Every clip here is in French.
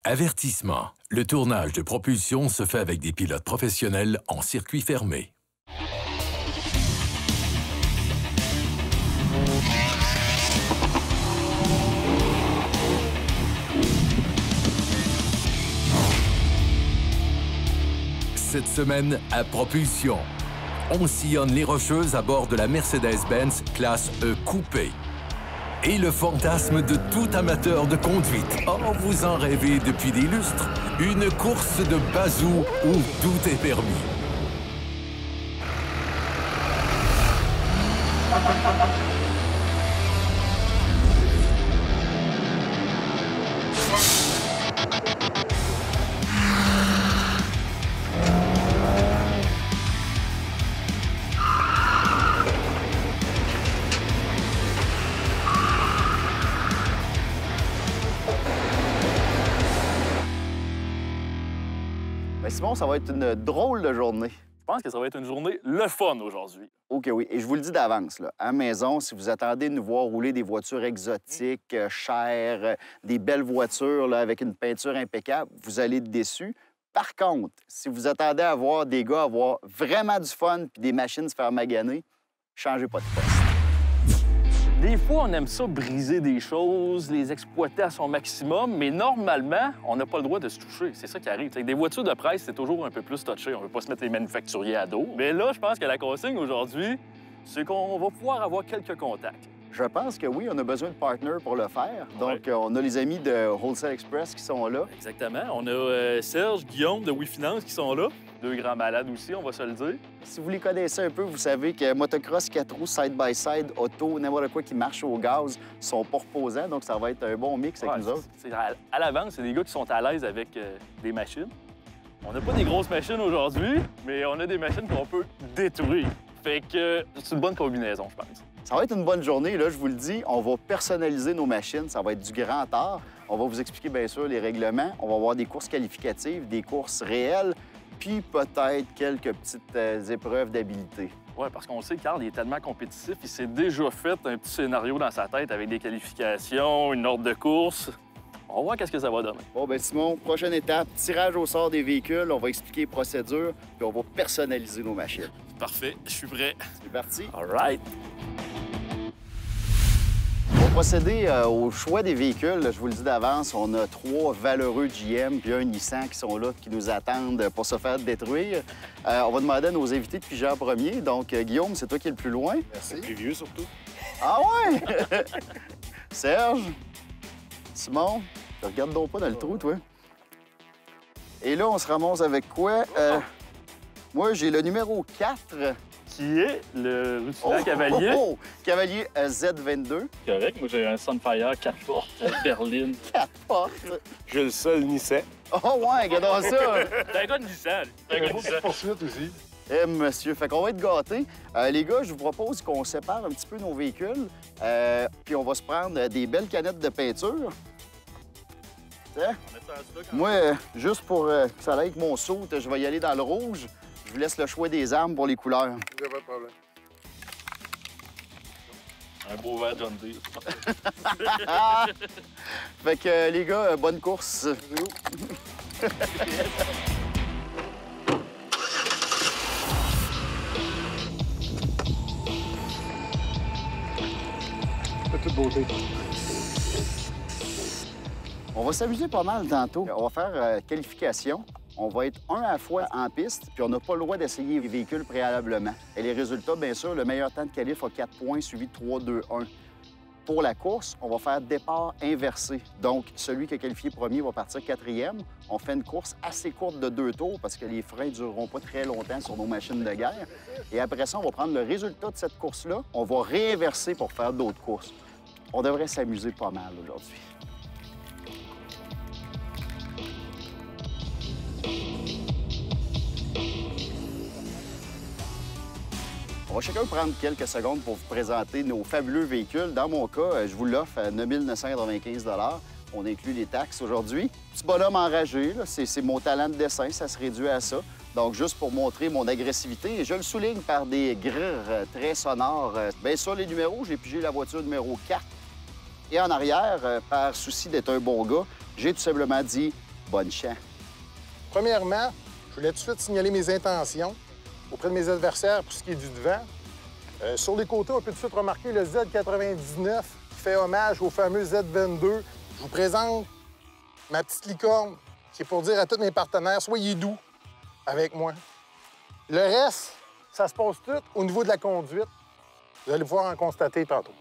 Avertissement. Le tournage de propulsion se fait avec des pilotes professionnels en circuit fermé. Cette semaine, à Propulsion, on sillonne les Rocheuses à bord de la Mercedes-Benz classe E coupé. Et le fantasme de tout amateur de conduite. Oh, vous en rêvez depuis des lustres. Une course de bazou où tout est permis. Mais Simon, ça va être une drôle de journée. Je pense que ça va être une journée le fun aujourd'hui. OK, oui. Et je vous le dis d'avance, là, à la maison, si vous attendez de nous voir rouler des voitures exotiques, chères, des belles voitures là, avec une peinture impeccable, vous allez être déçus. Par contre, si vous attendez à voir des gars avoir vraiment du fun puis des machines se faire maganer, changez pas de poste. Des fois, on aime ça briser des choses, les exploiter à son maximum, mais normalement, on n'a pas le droit de se toucher. C'est ça qui arrive. Des voitures de presse, c'est toujours un peu plus touché. On ne veut pas se mettre les manufacturiers à dos. Mais là, je pense que la consigne aujourd'hui, c'est qu'on va pouvoir avoir quelques contacts. Je pense que oui, on a besoin de partners pour le faire. Donc, on a les amis de Wholesale Express qui sont là. Exactement. On a Serge, Guillaume de WeFinance qui sont là. Deux grands malades aussi, on va se le dire. Si vous les connaissez un peu, vous savez que motocross, 4 roues, side-by-side, auto, n'importe quoi qui marche au gaz, sont pas reposants. Donc, ça va être un bon mix avec nous autres. À l'avance, c'est des gars qui sont à l'aise avec des machines. On n'a pas des grosses machines aujourd'hui, mais on a des machines qu'on peut détruire. Fait que c'est une bonne combinaison, je pense. Ça va être une bonne journée, là, je vous le dis. On va personnaliser nos machines. Ça va être du grand art. On va vous expliquer, bien sûr, les règlements. On va avoir des courses qualificatives, des courses réelles, puis peut-être quelques petites épreuves d'habilité. Oui, parce qu'on sait, Carl, il est tellement compétitif, il s'est déjà fait un petit scénario dans sa tête avec des qualifications, une ordre de course. On va voir qu'est-ce que ça va donner. Bon, bien, Simon, prochaine étape, tirage au sort des véhicules. On va expliquer les procédures, puis on va personnaliser nos machines. Parfait, je suis prêt. C'est parti. All right. On va procéder au choix des véhicules. Je vous le dis d'avance, on a 3 valeureux GM puis un Nissan qui sont là, qui nous attendent pour se faire détruire. On va demander à nos invités de piger en premier. Donc, Guillaume, c'est toi qui es le plus loin. Merci. Le plus vieux, surtout. Ah ouais? Serge? Simon? Regarde donc pas dans le trou, toi. Et là, on se ramasse avec quoi? Moi, j'ai le numéro 4. Qui est le rutilant Cavalier. Cavalier Z22. Correct, moi j'ai un Sunfire 4 portes, berline. 4 portes. J'ai le seul Nissan. Oh ouais, regardons ça. C'est un gars de Nissan. C'est un gros poursuite aussi. Eh, monsieur, fait qu'on va être gâtés. Les gars, je vous propose qu'on sépare un petit peu nos véhicules, puis on va se prendre des belles canettes de peinture. Moi, juste pour que ça aille avec mon saut, je vais y aller dans le rouge. Je vous laisse le choix des armes pour les couleurs. Pas de problème. Un beau verre John Deere. Fait que, les gars, bonne course. De toute beauté. On va s'amuser pas mal tantôt. On va faire qualification. On va être un à la fois en piste, puis on n'a pas le droit d'essayer les véhicules préalablement. Et les résultats, bien sûr, le meilleur temps de qualif a 4 points, suivi de 3, 2, 1. Pour la course, on va faire départ inversé. Donc, celui qui a qualifié premier va partir 4e. On fait une course assez courte de 2 tours parce que les freins ne dureront pas très longtemps sur nos machines de guerre. Et après ça, on va prendre le résultat de cette course-là. On va réinverser pour faire d'autres courses. On devrait s'amuser pas mal aujourd'hui. On va chacun prendre quelques secondes pour vous présenter nos fabuleux véhicules. Dans mon cas, je vous l'offre à 9 995 $. On inclut les taxes aujourd'hui. Petit bonhomme enragé, c'est mon talent de dessin, ça se réduit à ça. Donc, juste pour montrer mon agressivité, et je le souligne par des grrrs très sonores. Bien sur les numéros, j'ai pigé la voiture numéro 4. Et en arrière, par souci d'être un bon gars, j'ai tout simplement dit bonne champ. Premièrement, je voulais tout de suite signaler mes intentions auprès de mes adversaires pour ce qui est du devant. Sur les côtés, on peut tout de suite remarquer le Z99 qui fait hommage au fameux Z22. Je vous présente ma petite licorne qui est pour dire à tous mes partenaires, soyez doux avec moi. Le reste, ça se passe tout au niveau de la conduite. Vous allez pouvoir en constater tantôt.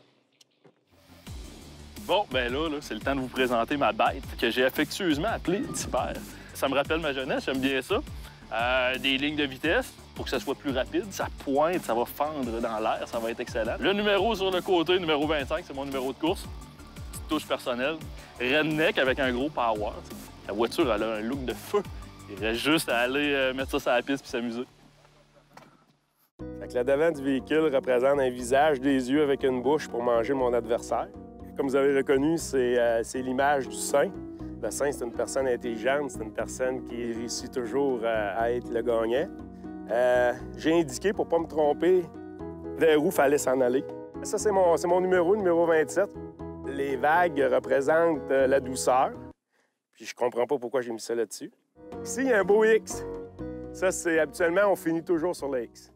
Bon, ben là c'est le temps de vous présenter ma bête que j'ai affectueusement appelée Tipper. Ça me rappelle ma jeunesse, j'aime bien ça. Des lignes de vitesse pour que ça soit plus rapide. Ça pointe, ça va fendre dans l'air, ça va être excellent. Le numéro sur le côté, numéro 25, c'est mon numéro de course. Petite touche personnelle. Redneck avec un gros power. La voiture, elle a un look de feu. Il reste juste à aller mettre ça sur la piste puis s'amuser. Fait que le devant du véhicule représente un visage, des yeux avec une bouche pour manger mon adversaire. Comme vous avez reconnu, c'est l'image du saint. Le saint, c'est une personne intelligente, c'est une personne qui réussit toujours à être le gagnant. J'ai indiqué, pour ne pas me tromper, vers où il fallait s'en aller. Ça, c'est mon numéro 27. Les vagues représentent la douceur. Puis je comprends pas pourquoi j'ai mis ça là-dessus. Ici, il y a un beau X. Ça, c'est habituellement, on finit toujours sur le X.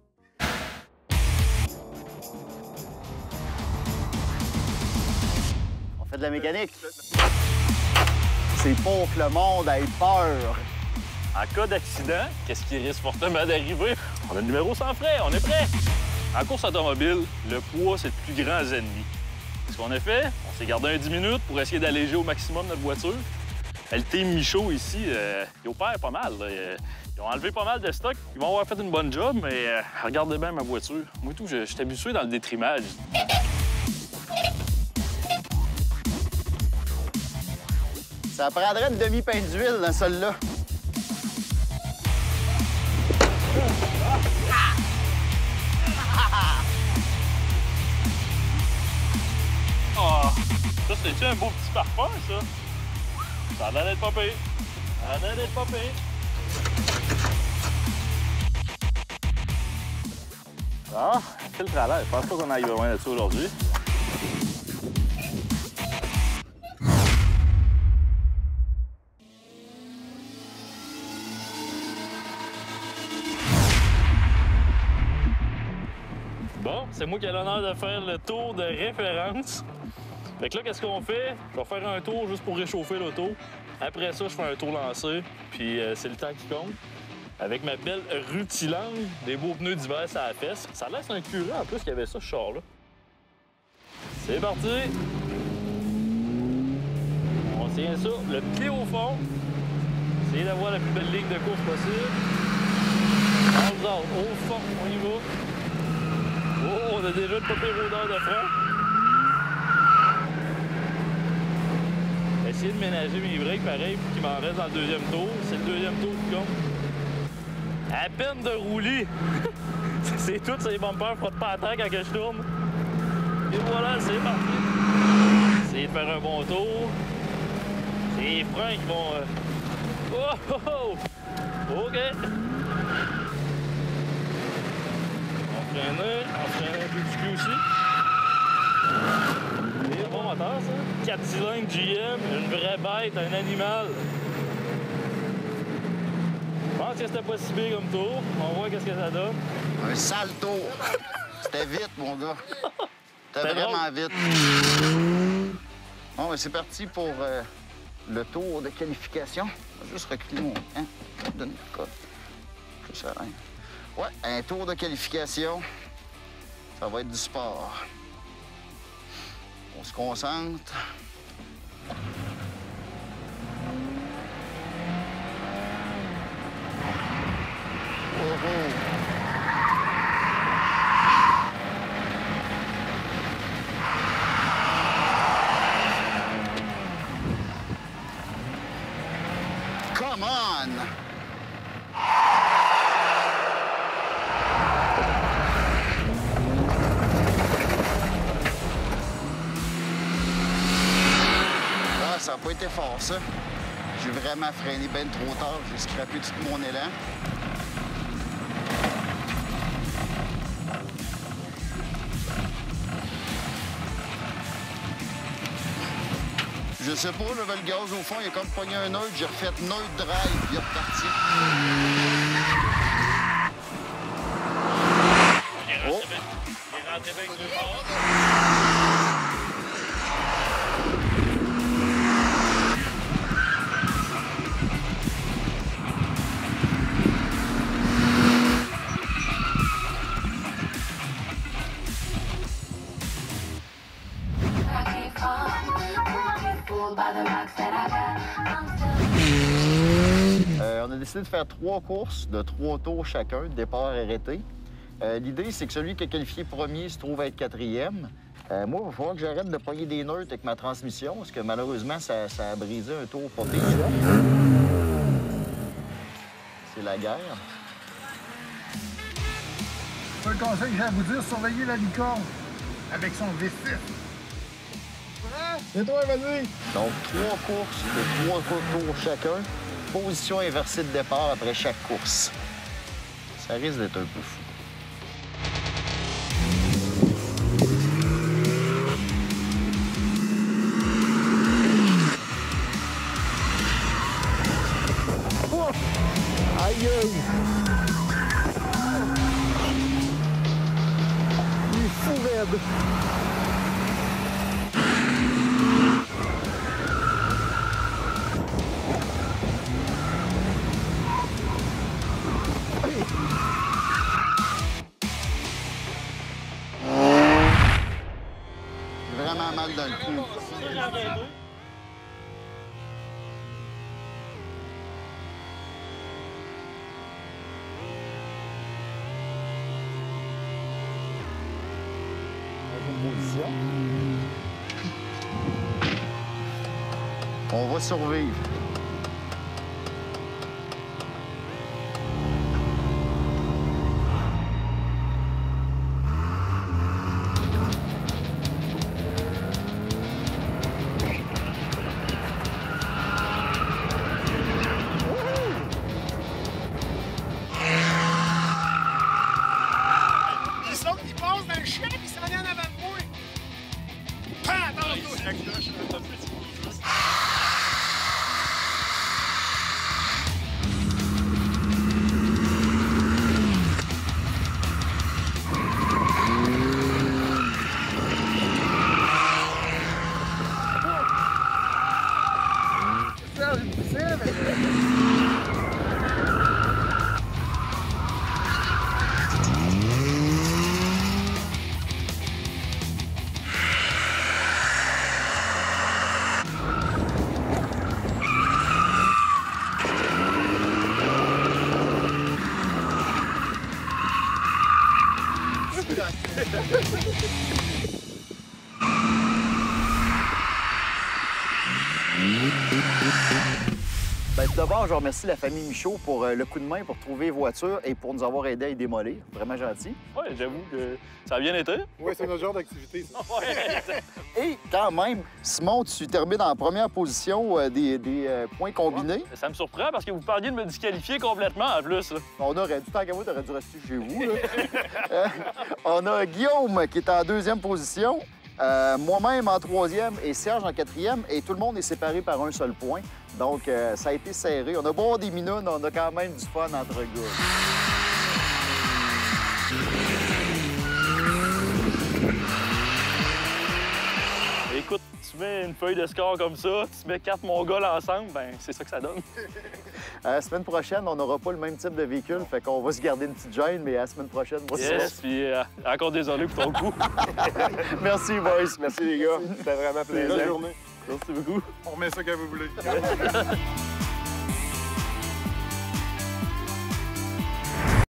On fait de la mécanique. C'est pour que le monde ait peur. En cas d'accident, qu'est-ce qui risque fortement d'arriver? On a le numéro sans frais, on est prêt! En course automobile, le poids, c'est le plus grand ennemi. Ce qu'on a fait, on s'est gardé un 10 minutes pour essayer d'alléger au maximum notre voiture. Le team Michaud ici, ils opèrent pas mal. Là. Ils ont enlevé pas mal de stock. Ils vont avoir fait une bonne job, mais regardez bien ma voiture. Moi, tout, je suis habitué dans le détrimage. Ça prendrait une demi-pinte d'huile dans celle-là. Oh, ça, c'est-tu un beau petit parfum, ça? Ça a l'air d'être pas pire. Ça a l'air d'être pas pire. Ah, filtre à l'air. Je pense pas qu'on aille loin là-dessus aujourd'hui. Bon, c'est moi qui ai l'honneur de faire le tour de référence. Fait que là, qu'est-ce qu'on fait? Je vais faire un tour juste pour réchauffer l'auto. Après ça, je fais un tour lancé, puis c'est le temps qui compte. Avec ma belle rutilangue, des beaux pneus d'hiver à la fesse. Ça laisse un curé en plus qu'il y avait ça, ce char-là. C'est parti! On tient ça, le pied au fond. Essayez d'avoir la plus belle ligne de course possible. Hands out, au fond, on y va. Oh, on a déjà une pas pire odeur de frein. Essayer de ménager mes breaks pareil pour qu'il m'en reste dans le deuxième tour. C'est le deuxième tour qui compte. À peine de rouler. C'est tout, ces bumpers frottent pas à terre quand je tourne. Et voilà, c'est parti. Essayez de faire un bon tour. C'est les freins qui vont... Oh, oh, oh! OK. Entraîner un peu du cul aussi. C'est un bon moteur, ça. 4 cylindres GM, une vraie bête, un animal. Je pense que c'était pas si pire comme tour. On voit qu'est-ce que ça donne. Un sale tour. C'était vite, mon gars. C'était vraiment vite. Bon, ben, c'est parti pour le tour de qualification. Je vais juste reculer mon camp. Donne le code. Juste rien. Ouais, un tour de qualification. Ça va être du sport. On se concentre. Oh, oh. Come on! Ah, ça n'a pas été fort, ça. J'ai vraiment freiné bien trop tard. J'ai scrappé tout mon élan. Je sais pas, là, le gaz au fond, il a comme pogné un neutre, j'ai refait neutre drive, puis il est reparti. Oh! Il est rentré avec deux bords. On a décidé de faire 3 courses de 3 tours chacun, départ arrêté. L'idée, c'est que celui qui a qualifié premier se trouve être 4e. Moi, il va falloir que j'arrête de pogner des neutres avec ma transmission, parce que malheureusement, ça a brisé un tour pas pire. C'est la guerre. Le conseil que j'ai à vous dire, surveillez la licorne avec son V6. C'est toi, vas-y! Donc, 3 courses de 3 tours chacun. Position inversée de départ après chaque course. Ça risque d'être un peu fou. Oh! Aïe, aïe! Il est fou raide! Vraiment mal dans le cou. On va survivre. Il passe dans le champ et il s'en vient en avant de moi. Ben, tout d'abord, je remercie la famille Michaud pour le coup de main pour trouver les voitures et pour nous avoir aidés à y démolir. Vraiment gentil. Oui, j'avoue que ça a bien été. Oui, c'est notre genre d'activité, ça. Et quand même, Simon, tu termines en première position des points combinés. Ça me surprend parce que vous parliez de me disqualifier complètement en plus. Là. On aurait dû, tant qu'à vous, t'aurais dû rester chez vous. Là. On a Guillaume qui est en 2e position. Moi-même en 3e et Serge en 4e. Et tout le monde est séparé par un seul point. Donc, ça a été serré. On a beau des minutes, on a quand même du fun entre gars. Écoute, tu mets une feuille de score comme ça, tu mets 4 Mongols ensemble, ben c'est ça que ça donne. La semaine prochaine, on n'aura pas le même type de véhicule, fait qu'on va se garder une petite gêne, mais la semaine prochaine, on va Yes, puis encore désolé pour ton coup. Merci, boys. Merci les gars, c'était vraiment plaisant. Bonne journée. Merci beaucoup. On remet ça quand vous voulez.